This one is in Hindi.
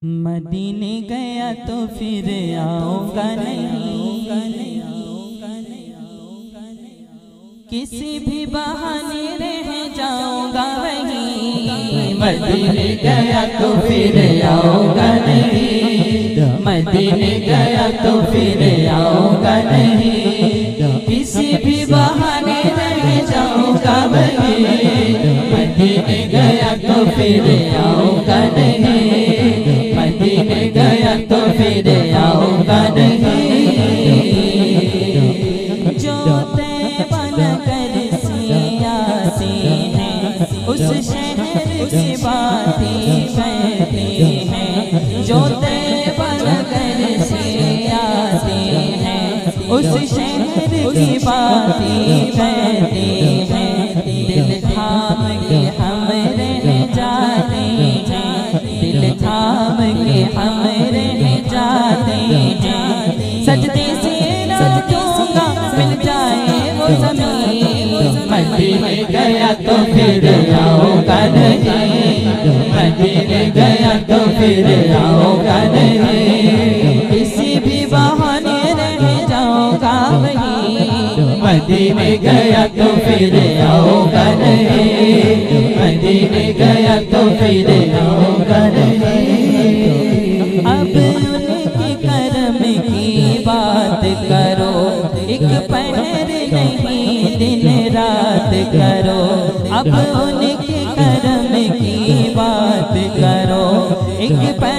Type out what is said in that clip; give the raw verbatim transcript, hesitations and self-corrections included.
मदीने गया तो फिर आऊंगा नहीं, किसी भी बहाने रह जाऊंगा वहीं। मदीने गया तो फिर आऊंगा नहीं, मदीने गया तो फिर आऊंगा नहीं, किसी भी बहाने रह जाऊंगा वहीं। मदीने गया तो फिर आऊंगा नहीं, मदीने गया तो फिर आऊंगा नहीं। जो तैबा नगर से आते हैं उस शहर की बातें करते हैं। जो तैबा नगर से आते हैं उस शहर की बातें करते हैं। दिल थाम के हम रह जाते हैं, दिल थाम के हम रह जाते हैं। सजदे से नाचूंगा मिल जाए वो ज़मीन। मदीने गया तो फिर आऊंगा नहीं, मदीने गया तो फिर आऊंगा नहीं, किसी भी बहाने रह जाऊंगा वहीं। मदीने गया तो फिर आऊंगा नहीं, मदीने गया तो फिर आऊंगा नहीं। अब उनके करम की बात करो, एक पहर नहीं दिन रात करो। अब उनके करम की बात करो, एक पहर